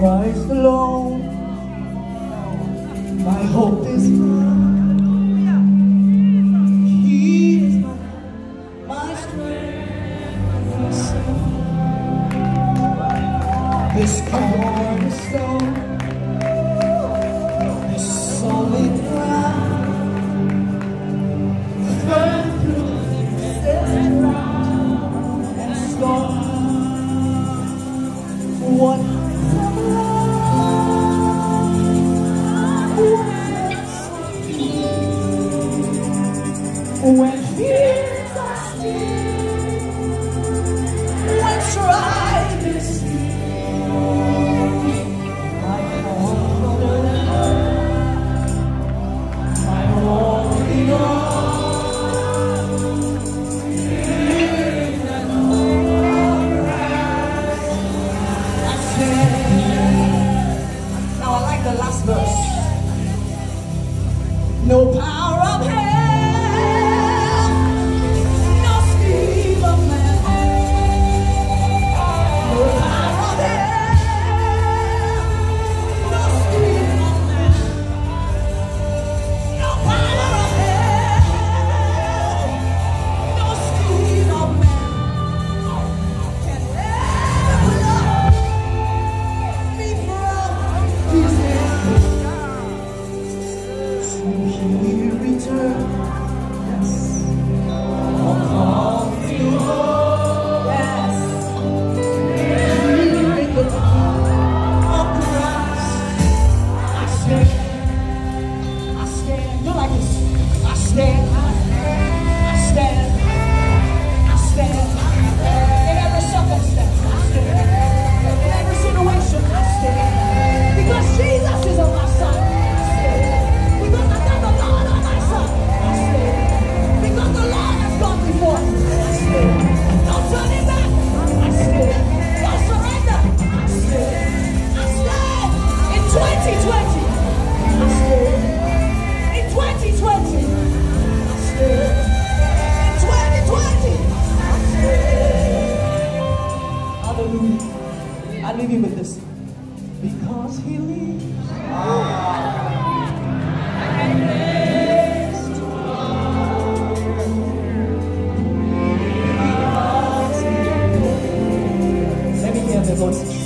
Christ alone, my hope is found. He is my strength, my son. This cornerstone, this solid ground, firm through this ground and storm. What when fears are still, when tried is my confidence, my all in all, in and all I stand. Now I like the last verse. No power of hell, I leave you with this. Because he lives. Let me hear the voice.